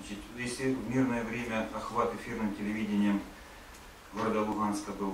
Значит, если в мирное время охват эфирным телевидением города Луганска был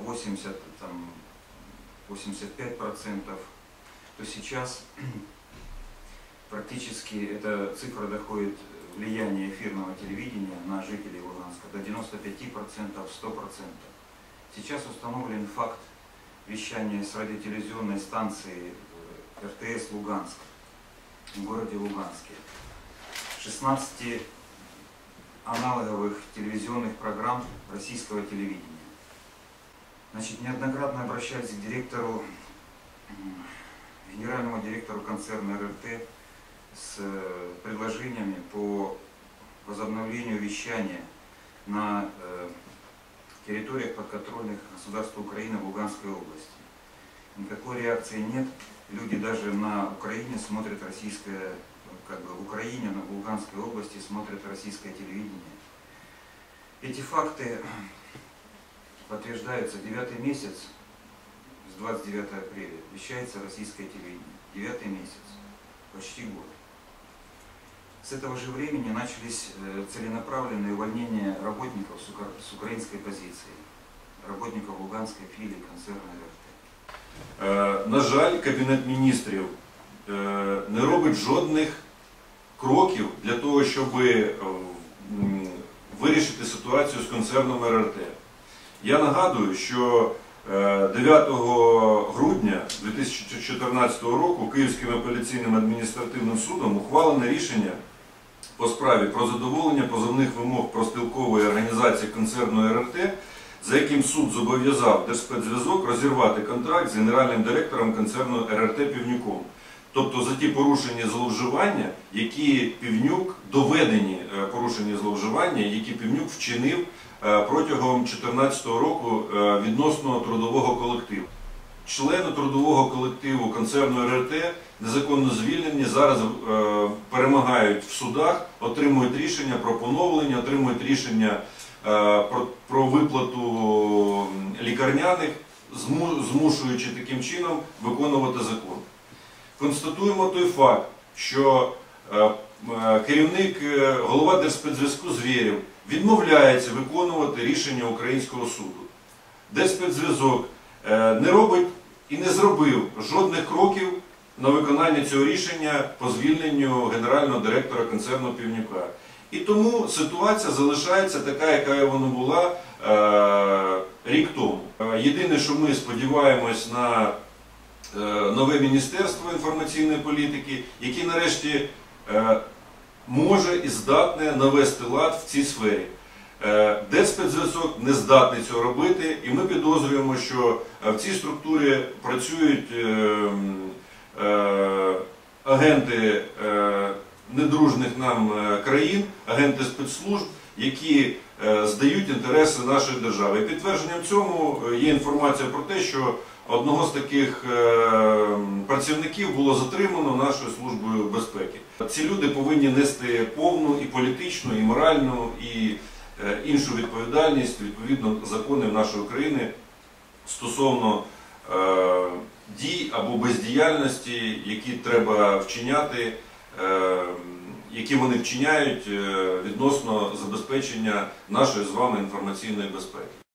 85%, то сейчас практически эта цифра доходит, влияние эфирного телевидения на жителей Луганска до 95%, 100%. Сейчас установлен факт вещания с радиотелевизионной станции РТС Луганск в городе Луганске 16 аналоговых телевизионных программ российского телевидения. Значит, неоднократно обращались к директору, генеральному директору концерна РТ с предложениями по возобновлению вещания на территориях подконтрольных государству Украины в Луганской области. Никакой реакции нет. Люди даже на Украине смотрят российское, в Украине, в Луганской области смотрят российское телевидение. Эти факты подтверждаются 9-й месяц, с 29 апреля, вещается российское телевидение. 9-й месяц, почти год. С этого же времени начались целенаправленные увольнения работников с украинской позиции, работников Луганской філії концерну РТ. На жаль, Кабінет міністрів не робить жодних кроків для того, щоб вирішити ситуацію з концерном РРТ. Я нагадую, що 9 грудня 2014 року Київським апеляційним адміністративним судом ухвалене рішення по справі про задоволення позовних вимог профспілкової організації концерну РРТ, за яким суд зобов'язав Держспецзв'язок розірвати контракт з генеральним директором концерну РРТ Півнюком. Тобто за ті порушення зловживання, які Півнюк, доведені порушення зловживання, які Півнюк вчинив протягом 2014 року відносно трудового колективу. Члени трудового колективу концерну РРТ незаконно звільнені, зараз перемагають в судах, отримують рішення про поновлення, отримують рішення про виплату лікарняних, змушуючи таким чином виконувати закон. Констатуємо той факт, що керівник, голова Держспецзв'язку Звєрєв відмовляється виконувати рішення українського суду. Держспецзв'язок не робить і не зробив жодних кроків на виконання цього рішення по звільненню генерального директора концерну Півнюка. І тому ситуація залишається така, яка вона була рік тому. Єдине, що ми сподіваємось на нове Міністерство інформаційної політики, яке нарешті може і здатне навести лад в цій сфері. Держспецзв'язок не здатний цього робити, і ми підозрюємо, що в цій структурі працюють агенти недружних нам країн, агенти спецслужб, які здають інтереси нашої держави. І підтвердженням цьому є інформація про те, що одного з таких працівників було затримано нашою службою безпеки. Ці люди повинні нести повну і політичну, і моральну, і іншу відповідальність, відповідно законів нашої країни стосовно дій або бездіяльності, які треба вчиняти, які вони вчиняють відносно забезпечення нашої з вами інформаційної безпеки.